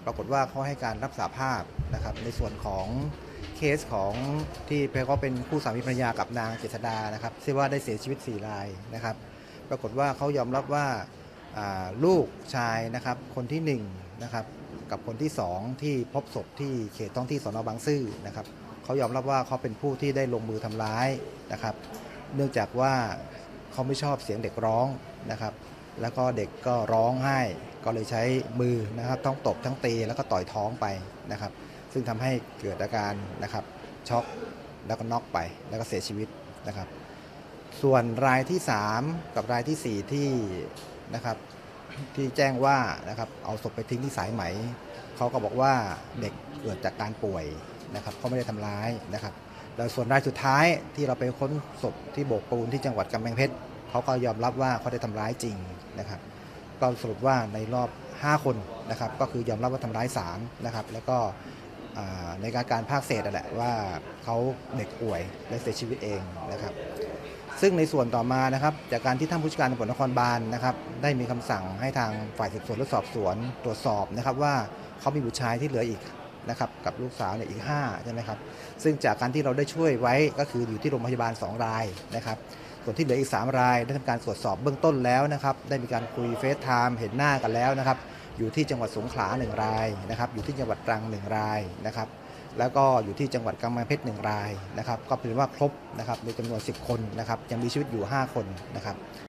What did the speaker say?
ปรากฏว่าเขาให้การรับสารภาพนะครับในส่วนของเคสของที่เขาเป็นคู่สามีภรรยากับนางเจษดานะครับที่ว่าได้เสียชีวิต4 รายนะครับปรากฏว่าเขายอมรับว่าลูกชายนะครับคนที่1นะครับกับคนที่2ที่พบศพที่เขตท้องที่สน.บางซื่อนะครับเขายอมรับว่าเขาเป็นผู้ที่ได้ลงมือทำร้ายนะครับเนื่องจากว่าเขาไม่ชอบเสียงเด็กร้องนะครับแล้วก็เด็กก็ร้องไห้ก็เลยใช้มือนะครับทั้งตบทั้งตีแล้วก็ต่อยท้องไปนะครับซึ่งทำให้เกิดอาการนะครับช็อกแล้วก็น็อกไปแล้วก็เสียชีวิตนะครับส่วนรายที่3กับรายที่4ที่นะครับที่แจ้งว่านะครับเอาศพไปทิ้งที่สายไหมเขาก็บอกว่าเด็กเกิดจากการป่วยนะครับเขาไม่ได้ทำร้ายนะครับแล้วส่วนรายสุดท้ายที่เราไปค้นศพที่โบกปูนที่จังหวัดกำแพงเพชรเขาก็ยอมรับว่าเขาได้ทำร้ายจริงนะครับก็สรุปว่าในรอบ5 คนนะครับก็คือยอมรับว่าทำร้าย3นะครับแล้วก็ในการภาคเศษนั่นแหละว่าเขาเด็กป่วยและเสียชีวิตเองนะครับซึ่งในส่วนต่อมานะครับจากการที่ท่านผู้จัดการตำรวจนครบาลนะครับได้มีคำสั่งให้ทางฝ่ายสืบสวนและสอบสวนตรวจสอบนะครับว่าเขามีบุตรชายที่เหลืออีกนะครับกับลูกสาวเนี่ยอีก5ใช่ไหมครับซึ่งจากการที่เราได้ช่วยไว้ก็คืออยู่ที่โรงพยาบาล2 รายนะครับส่วนที่เหลืออีก3 รายได้ทำการตรวจสอบเบื้องต้นแล้วนะครับได้มีการคุยเฟซไทม์เห็นหน้ากันแล้วนะครับอยู่ที่จังหวัดสงขลา1 รายนะครับอยู่ที่จังหวัดตรัง1 รายนะครับแล้วก็อยู่ที่จังหวัดกำแพงเพชร1 รายนะครับก็เป็นว่าครบนะครับในจำนวน10 คนนะครับยังมีชีวิตอยู่5 คนนะครับ